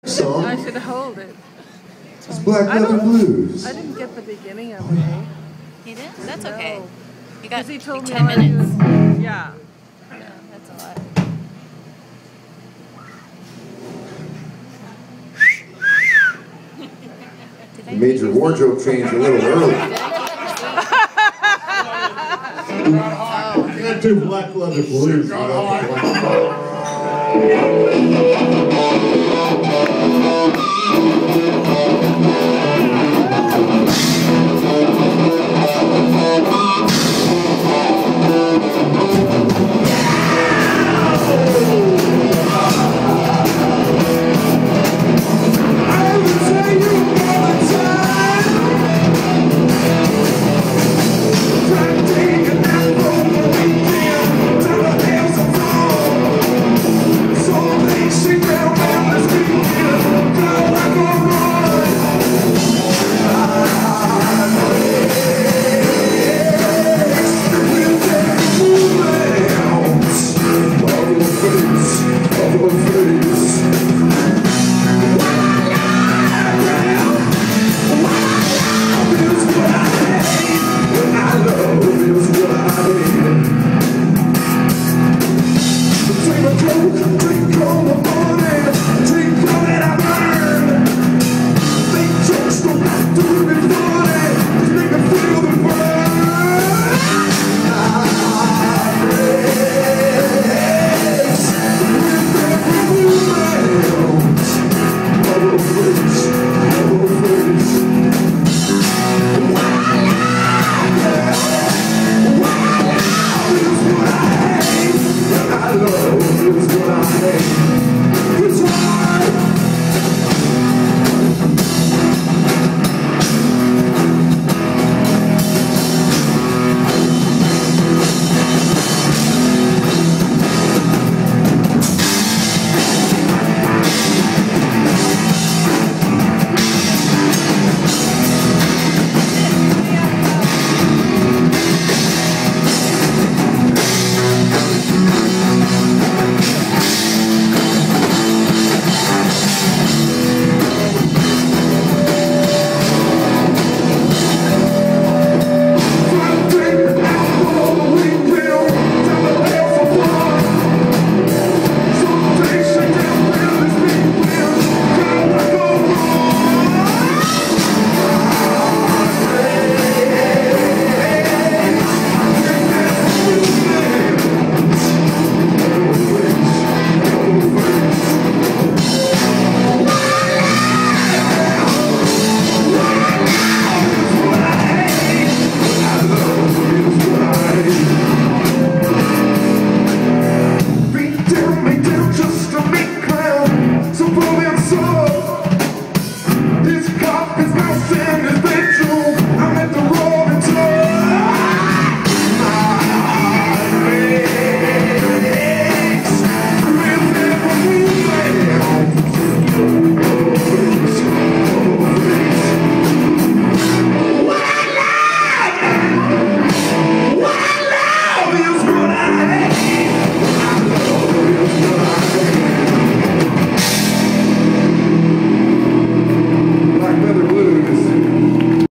Song. I should hold it. It's Black Leather Blues. I didn't get the beginning of it. You did? That's No. okay. You got He told me 10 all I do minutes. is, yeah. No, that's a lot. You made your wardrobe change a little early. You got two Black Leather Blues.